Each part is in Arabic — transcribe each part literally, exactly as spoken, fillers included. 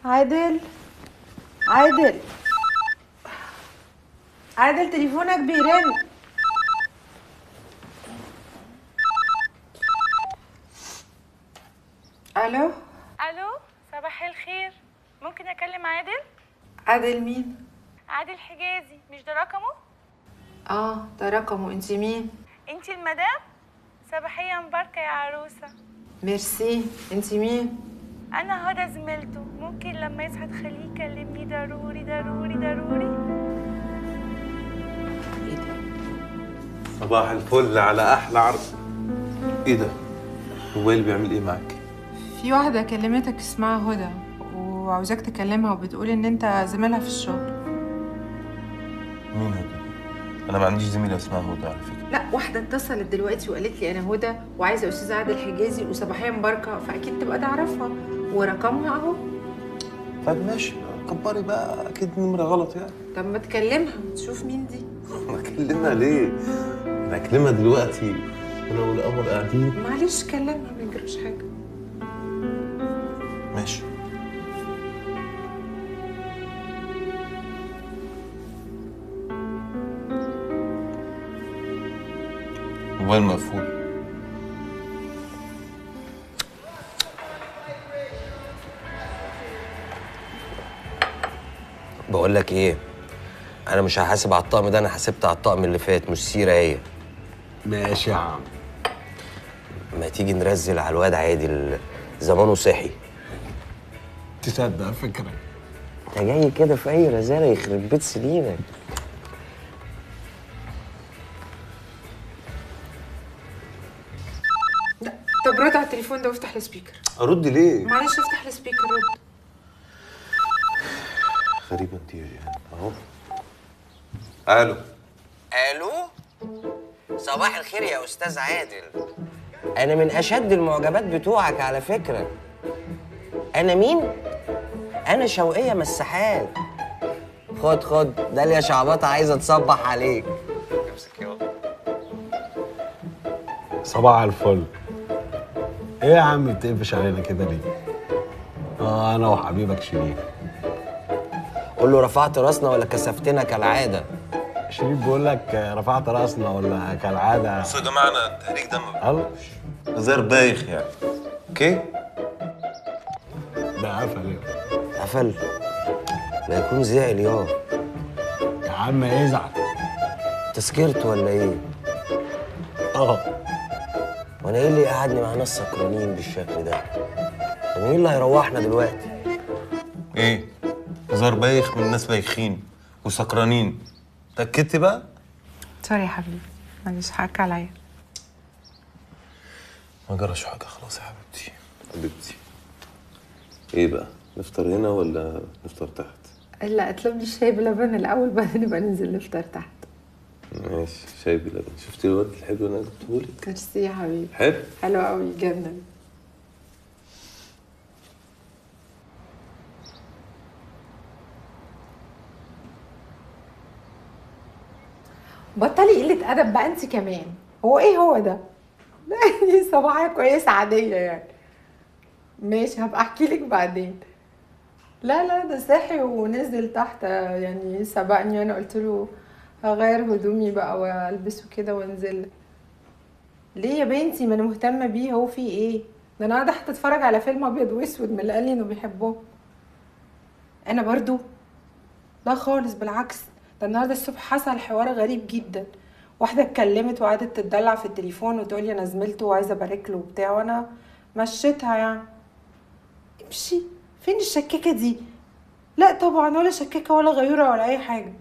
عادل عادل عادل تليفونك بيرن. الو الو، صباح الخير، ممكن اكلم عادل؟ عادل مين؟ عادل حجازي، مش ده رقمه؟ اه ده رقمه. انتي مين؟ انتي المدام؟ صباحية مباركة يا عروسة. ميرسي. انتي مين؟ انا هدى زميلته، ممكن لما يصحى تخليه يكلمني ضروري ضروري ضروري. ايه ده؟ صباح الفل على احلى عرض. ايه ده؟ موبايل بيعمل ايه معاك؟ في واحدة كلمتك اسمها هدى وعاوزاك تكلمها وبتقول ان انت زميلها في الشغل. مين هدى؟ انا ما عنديش زميله اسمها هدى على فكره. لا، واحدة اتصلت دلوقتي وقالت لي انا هدى وعايزة استاذ عادل حجازي وصباحية مباركة، فاكيد تبقى تعرفها ورقمها اهو. طب ماشي، كبري بقى، اكيد نمره غلط يعني. طب ما تكلمها تشوف مين دي. ما اكلمها ليه؟ انا اكلمها دلوقتي انا والقمر قاعدين. معلش كلمها، ما يجراش حاجة. ماشي. موبايل مقفول. بقول لك ايه، انا مش هحاسب على الطقم ده، انا حاسبت على الطقم اللي فات، مش سيره هي. ماشي يا عم. ما تيجي نرزل على الواد عادل، زمانه صحي. تصدق فكره؟ انت جاي كده في اي رزاله يخرب بيت سنينك. طب رد على التليفون ده وافتح السبيكر. ارد ليه؟ معلش افتح السبيكر رد. غريبه انت يا جيهان. اهو. الو. الو، صباح الخير يا استاذ عادل. انا من اشد المعجبات بتوعك على فكره. انا مين؟ انا شوقية مساحات. خد خد داليا شعبطة عايزه تصبح عليك. امسك يلا. صباح الفل. ايه يا عم بتقفش علينا كده ليه؟ اه انا وحبيبك شريف. قول له رفعت راسنا ولا كسفتنا كالعاده. شريف بيقول لك رفعت راسنا ولا كالعاده. بصوا يا جماعه، انا تهريج دم الله. هزار بايخ يعني. اوكي؟ ده قفل ايه؟ قفل؟ لا يكون زعل ياه. يا عم ازعل. تسكرت ولا ايه؟ اه. وانا ايه اللي قعدني مع ناس سكرانين بالشكل ده؟ طب مين اللي هيروحنا دلوقتي؟ ايه؟ هزار بايخ من ناس بايخين وسكرانين. اتأكدتي بقى؟ سوري يا حبيبي، معلش حقك عليا. ما جراش حاجة، خلاص يا حبيبتي. حبيبتي. ايه بقى؟ نفطر هنا ولا نفطر تحت؟ لا، اطلب لي الشاي بلبن الاول بعدين نبقى ننزل نفطر تحت. ماشي، شاي بلبن. شفتي الورد الحلو اللي انا جبتهولك؟ ميرسي يا حبيبي. حلو؟ حلو قوي، جنن. بطلي قلة أدب بقى أنت كمان. هو إيه هو ده؟ لا دي صباحية كويسة عادية يعني. ماشي، هبقى أحكي لك بعدين. لا لا، ده صحي ونزل تحت يعني، سبقني. أنا قلت له هغير هدومي بقى والبسه كده وانزل. ليه يا بنتي؟ ما أنا مهتمة بيه. هو في إيه؟ ده أنا قاعدة حتى أتفرج على فيلم أبيض وأسود من اللي قال لي إنه بيحبه. أنا برضو لا خالص، بالعكس. ده النهارده الصبح حصل حوار غريب جدا. واحده اتكلمت وقعدت تدلع في التليفون وتقول لي انا زميلته وعايزه ابارك له وبتاع، وانا مشيتها يعني. امشي. فين الشكاكه دي؟ لا طبعا، ولا شكاكه ولا غيوره ولا اي حاجه.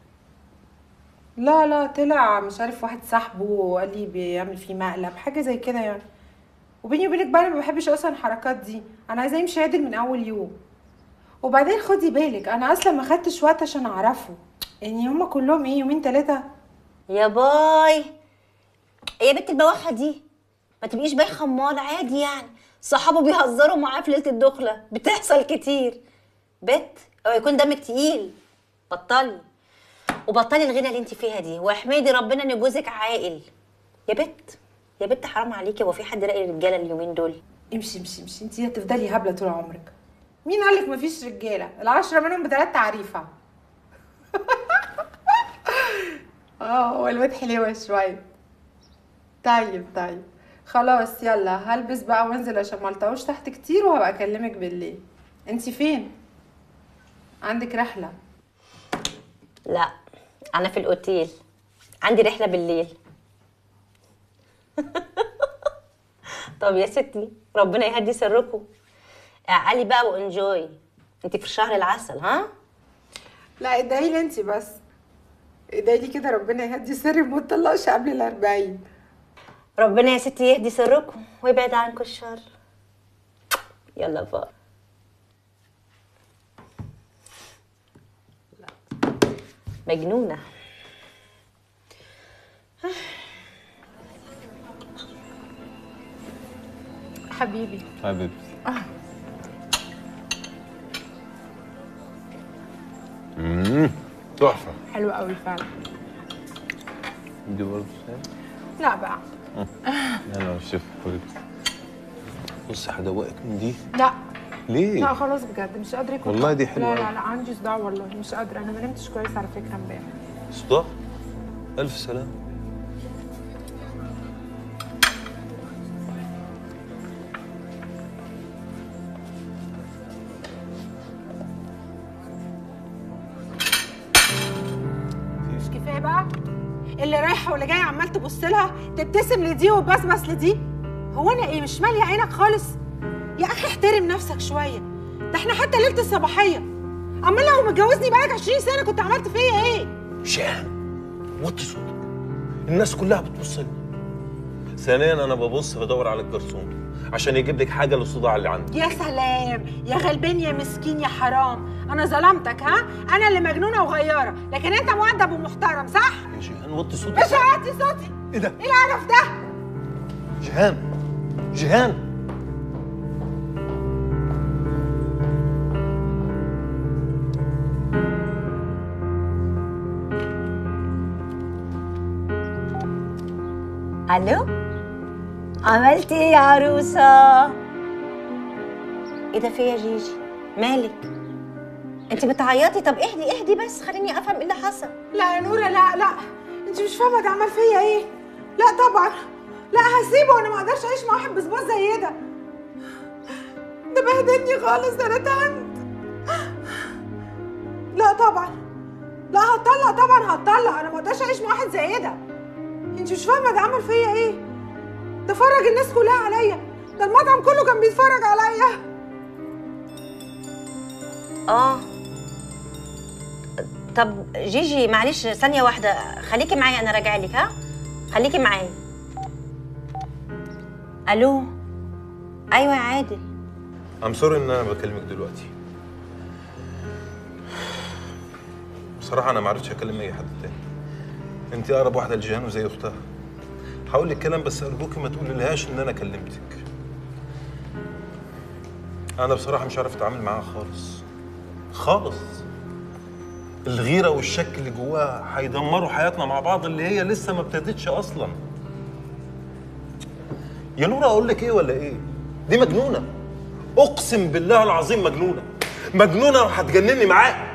لا لا، طلع مش عارف واحد صاحبه وقال لي بيعمل فيه مقلب حاجه زي كده يعني. وبيني وبينك بقى انا ما بحبش اصلا الحركات دي. انا عايزاه يمشي عادل من اول يوم. وبعدين خدي بالك، انا اصلا ما خدتش وقت عشان اعرفه يعني. هما كلهم ايه، يومين ثلاثه. يا باي يا بنت البواحه دي، ما تبقيش باي خماضه عادي يعني. صحابه بيهزروا معاه في ليله الدخله، بتحصل كتير. بت او يكون دمك تقيل. بطلي وبطلي الغنى اللي انت فيها دي، واحمدي ربنا ان جوزك عاقل. يا بت يا بت حرام عليكي، هو في حد لاقي الرجاله اليومين دول؟ امشي امشي امشي، انتي هتفضلي هبله طول عمرك. مين قالك مفيش رجاله؟ العشرة منهم بتلات تعريفه. اه هو الواد حلوه شويه. طيب طيب خلاص يلا هلبس بقى وانزل عشان ملطقوش تحت كتير وهبقى اكلمك بالليل. انتي فين؟ عندك رحله؟ لا انا في الاوتيل، عندي رحله بالليل. طب يا ستي ربنا يهدي سركم، اعقلي بقى وانجوي، انت في شهر العسل. ها لا ادعيلي انتي بس، ادعيلي كده ربنا يهدي سري وما تطلقش قبل الأربعين. ربنا يا ستي يهدي سركم ويبعد عنكم الشر. يلا بقى. مجنونه. حبيبي حبيبتي. امم تحفه. حلو قوي فعلا. دي برضه لا بقى. انا الشيف حبيبتي. بصي هدوقك من دي. لا ليه؟ لا خلاص بجد مش قادره اكل. والله دي حلوه. لا لا لا عندي صداع والله مش قادره، انا ما نمتش كويس على فكره امبارح. صداع؟ الف سلامه. مش كفايه بقى؟ اللي رايحه واللي جايه عمال تبص لها تبتسم لدي وتبصبص لدي. هو انا ايه مش ماليه عينك خالص؟ يا اخي احترم نفسك شويه، ده احنا حتى ليله الصباحيه. امال لو متجوزني بقالك عشرين سنه كنت عملت فيا ايه؟ شام وطي صوتك، الناس كلها بتبص لي. ثانيا انا ببص بدور على الجرسون عشان يجيب لك حاجه للصداع اللي عندي. يا سلام يا غلبان يا مسكين يا حرام، انا ظلمتك ها؟ انا اللي مجنونه وغياره، لكن انت مؤدب ومحترم صح؟ يا جيهان وطي صوتك. مش هعدي صوتي. ايه ده؟ ايه القرف ده؟ جيهان جيهان الو، عملتي ايه يا عروسه؟ ايه ده في يا جيجي؟ مالك؟ انت بتعيطي؟ طب اهدي اهدي بس خليني افهم ايه اللي حصل. لا يا نوره لا لا، انت مش فاهمه ده عمل فيا ايه. لا طبعا لا هسيبه، انا ما اقدرش اعيش مع واحد بسبوس زي ده. ده بهدلني خالص، ده انا اتهنت. لا طبعا لا هتطلق، طبعا هتطلق، انا ما اقدرش اعيش مع واحد زي ده. انت مش فاهمه ده عمل فيا ايه. ده فرج الناس كلها عليا، ده المطعم كله كان بيتفرج عليا. اه طب جيجي معلش ثانيه واحده، خليكي معايا انا راجعه لك. ها خليكي معايا. الو ايوه يا عادل. ام سوري ان انا بكلمك دلوقتي. بصراحه انا ما عرفتش اكلم اي حد تاني. انت اقرب واحده لجيهان وزي اختها. هقول لك كلام بس ارجوكي ما تقولي لهاش ان انا كلمتك. انا بصراحه مش عارف اتعامل معاها خالص خالص. الغيره والشك اللي جواها هيدمروا حياتنا مع بعض اللي هي لسه ما ابتدتش اصلا. يا نورة اقول لك ايه ولا ايه؟ دي مجنونه، اقسم بالله العظيم مجنونه مجنونه وهتجنني معاك.